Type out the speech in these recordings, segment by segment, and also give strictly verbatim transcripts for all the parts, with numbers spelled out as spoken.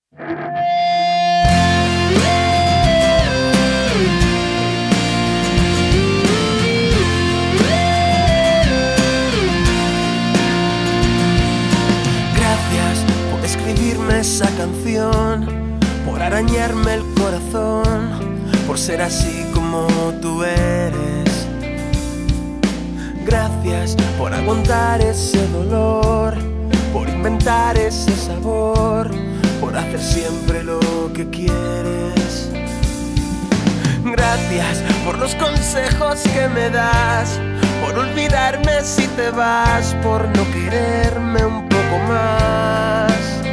Gracias por escribirme esa canción, por arañarme el corazón, por ser así como tú eres. Gracias por aguantar ese dolor, por inventar ese sabor, por hacer siempre lo que quieres. Gracias por los consejos que me das, por olvidarme si te vas, por no quererme un poco más.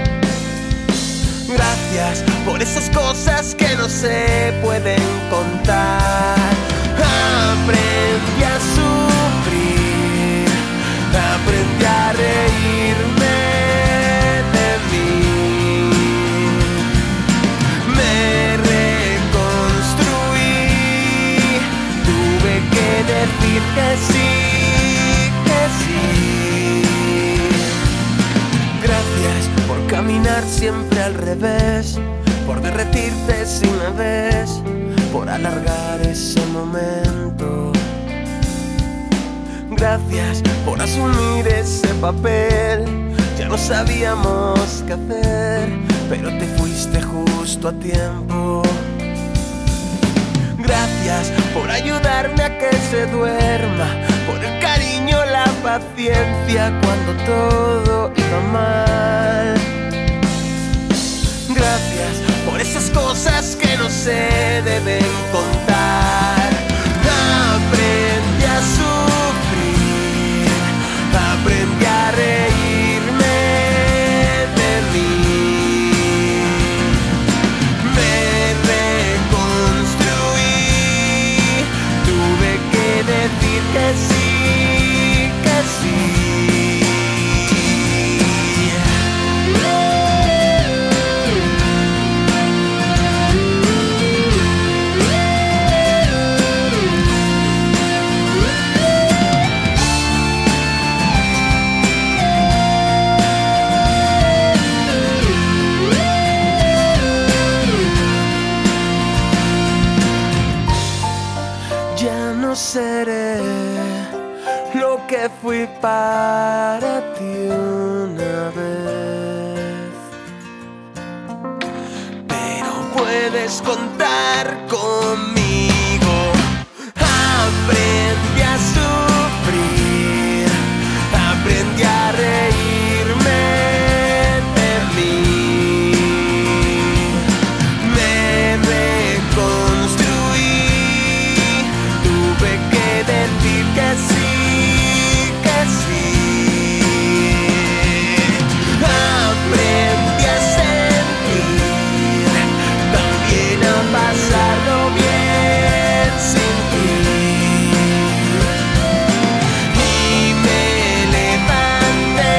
Gracias por esas cosas que no se pueden contar. Aprendí a sufrir, aprendí a reírme de mí. Me reconstruí, tuve que decir que sí, que sí. Gracias por caminar siempre al revés, por derretirte si me ves, por alargar ese momento. Gracias por asumir ese papel, ya no sabíamos qué hacer, pero te fuiste justo a tiempo. Gracias por ayudarme a que se duerma, por el cariño, la paciencia cuando todo iba mal. Gracias por esas cosas que no se deben contar. Aprendí a sufrir, aprendí a reírme de mí. Me reconstruí, tuve que decir que sí, que sí. Ya no seré lo que fui para ti una vez, pero puedes contar conmigo. Aprendí a sufrir, aprendí a reírme de mí. Me reconstruí, tuve que decir que sí, que sí. Aprendí a sentir, también a pasarlo bien sin ti. Y me levanté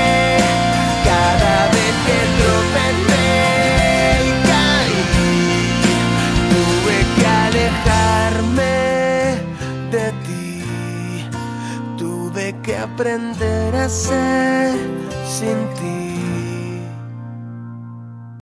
cada vez que tropecé y caí. Tuve que alejarme de ti, tuve que aprender a ser sin ti.